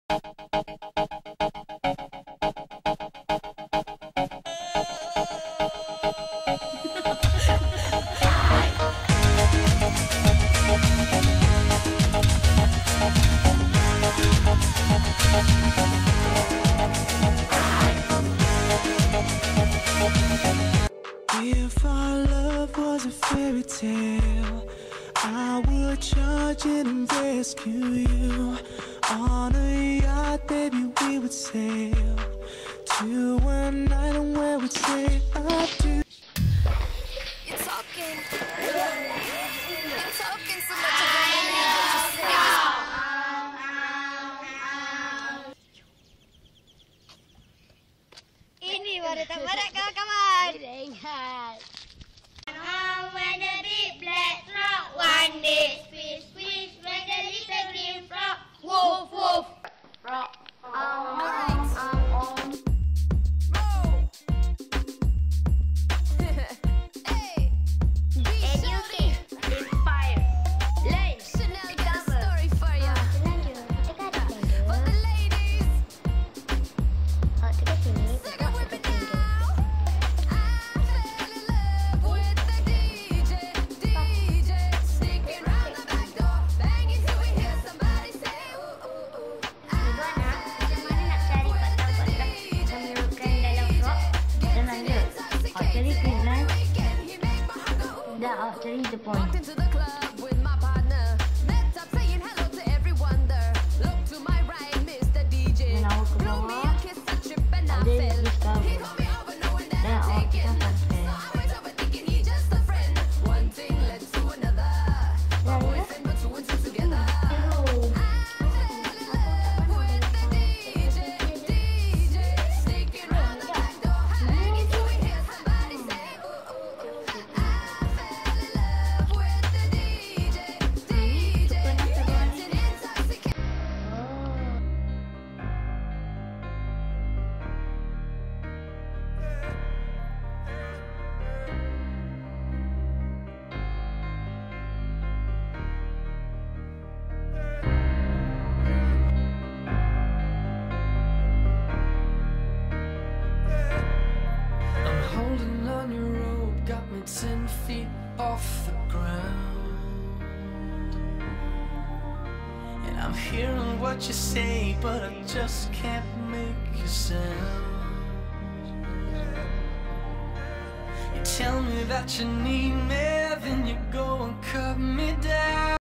If our love was a fairy tale, I would charge in and rescue you. On a yacht, baby, we would sail to an island where we'd say I do. You're talking so much about me, but you say Ini baru tak berat kawan-kawan. Rehat. When the big black frog one day squish squish when the little green frog woof woof. Rock. hey, Educate. Inspire. Learn. Chanel got a story for ya. For the ladies, sing it with me now. I fell in love with the DJ, sneaking round the back door, banging till we hear somebody say ooh ooh ooh. Macam mana nak cari tak tahu menyuruhkan dalam rock? Senang je. Cari Queensland. Dah, cari the point. Walked into the club with my partner. Met up saying hello to everyone there. Look to my right, Mr. DJ. Dan awak ke Blew me bawah. a kiss, I trip and I Ada fell. discover. He called me over knowing that Dan I'm awak taken. tekan So sampai. I went over thinking he just a friend. One thing led to another. My Dah, ya? boyfriend put two and two together. Hello. With the DJ, sneaking round the back door, banging till we hear somebody say ooh ooh ooh. I fell in love with the DJ, getting intoxicated. I'm holding on your rope, got me 10 feet off the ground. And I'm hearing what you say, but I just can't make a sound. You tell me that you need me, then you go and cut me down.